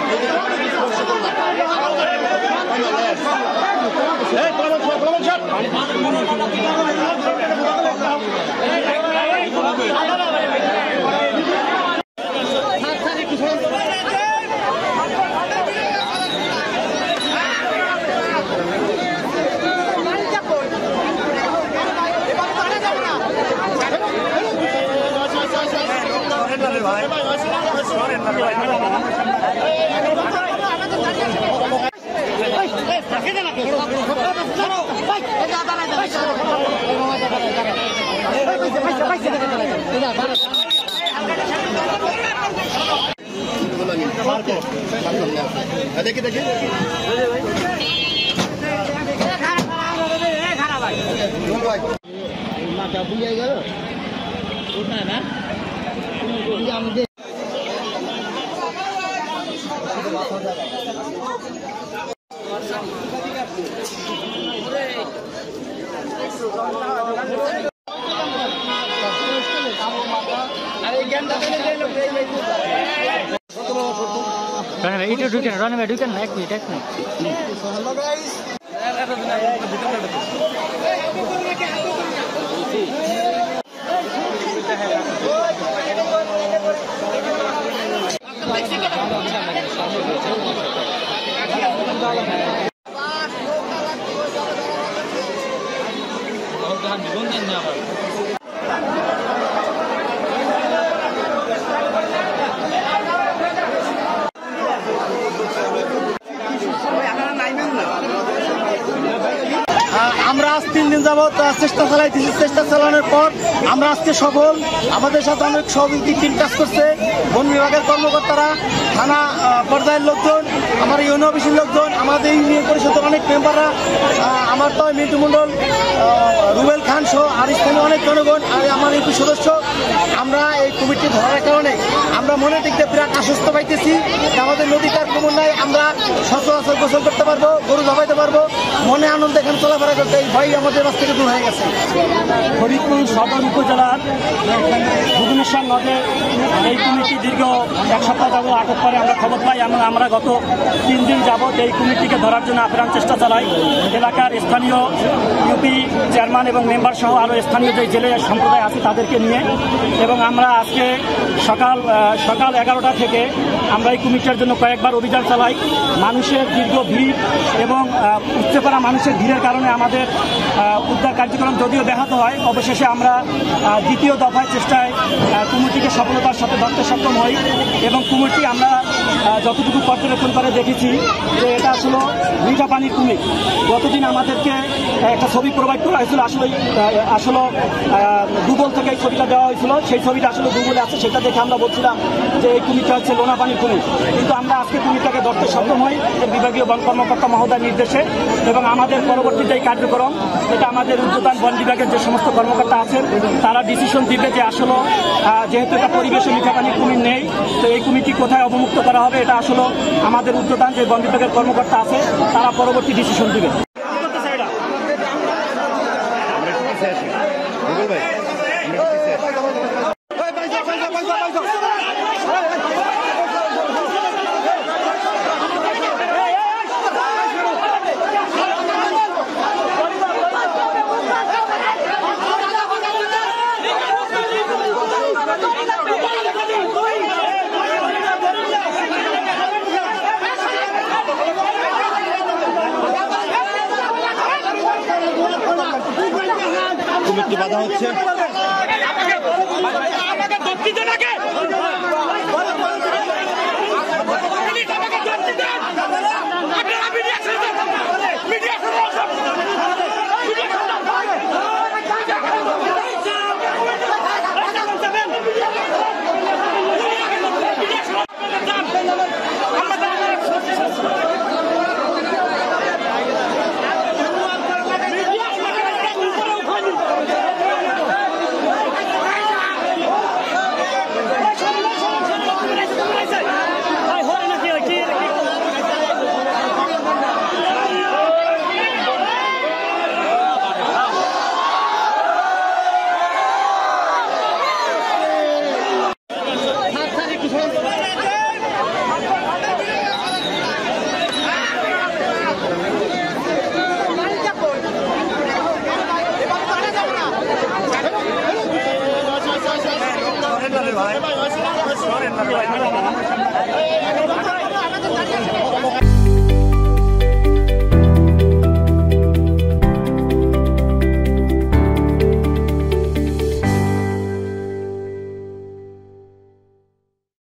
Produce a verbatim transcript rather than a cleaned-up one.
দেখি দেখি মাথা বুঝে গেল ওটা না আমাদের এটা ঢুকেন রানে ভাই ঢুকেন না এক মিনিট এক মিনিট আমরা আজ তিন দিন যাবৎ চেষ্টা চালাইতেছি। চেষ্টা চালানোর পর আমরা আজকে সফল। আমাদের সাথে অনেক সহযোগী টিম কাজ করছে, বন বিভাগের কর্মকর্তারা, থানা পর্যায়ের লোকজন, আমার ইউনিয়ন অফিসের লোকজন, আমাদের ইউনিয়ন পরিষদের অনেক মেম্বাররা, আমার তো মিন্টু মন্ডল, রুবেল খান সহ আর স্থানীয় অনেক জনগণ আর আমার ইউপি সদস্য। আমরা এই কমিটি ধরার কারণে আমরা মনে দেখতে বিরাট আশ্বস্ত পাইতেছি যে আমাদের নদীতে আর কমন নাই, আমরা সচরাচর গোসল করতে পারবো, গরু ধবাইতে পারবো, মনে আনন্দ এখানে চলাফেরা করতে এই ভয় আমাদের কাছ থেকে দূর হয়ে গেছে। ফরিদপুর সদর উপজেলার ভুবনেশ্বর নদে এই কমিটি দীর্ঘ এক সপ্তাহ যাবত আটক করে আমরা খবর পাই এবং আমরা গত তিন দিন যাবৎ এই কমিটিকে ধরার জন্য আপ্রাণ চেষ্টা চালাই। এলাকার স্থানীয় ইউপি চেয়ারম্যান এবং মেম্বার সহ আরও স্থানীয় যে জেলে সম্প্রদায় আছে তাদেরকে নিয়ে, এবং আমরা আজকে সকাল সকাল এগারোটা থেকে আমরা এই কমিটির জন্য কয়েকবার অভিযান চালাই। মানুষের দীর্ঘ ভিড় এবং উপচে পড়া মানুষের ভিড়ের কারণে আমাদের উদ্ধার কার্যক্রম যদিও ব্যাহত হয়, অবশেষে আমরা দ্বিতীয় দফায় চেষ্টায় কুমিরটিকে সফলতার সাথে ধরতে সক্ষম হই। এবং কুমিরটি আমরা যতটুকু পর্যবেক্ষণ করে দেখেছি যে এটা আসলে মিঠা পানির কুমির। গতদিন আমাদেরকে একটা ছবি প্রোভাইড করা হয়েছিল, আসলে আসলে গুগল থেকে এই ছবিটা দেওয়া হয়েছিল, সেই ছবিটা আসলে গুগলে আছে, সেটা দেখে আমরা বলছিলাম যে এই কুমিরটা হচ্ছে লোনা পানির কুমির। কিন্তু আমরা আজকে কুমিরটাকে ধরতে সক্ষম হই বিভাগীয় বন কর্মকর্তা মহোদয়ের নির্দেশে। এবং আমাদের পরবর্তীতে এই কার্যক্রম এটা আমাদের উদ্যোতন বন বিভাগের যে সমস্ত কর্মকর্তা আছেন তারা ডিসিশন দিবে যে আসলে যেহেতু এটা পরিবেশে মিঠা পানির কুমির নেই, তো এই কুমিরটি কোথায় অবমুক্ত করা হবে এটা আসলে আমাদের উদ্যোতন যে বন বিভাগের কর্মকর্তা আছে তারা পরবর্তী ডিসিশন দিবে। কমিটি বাধা হচ্ছে। সরেন না ভাই।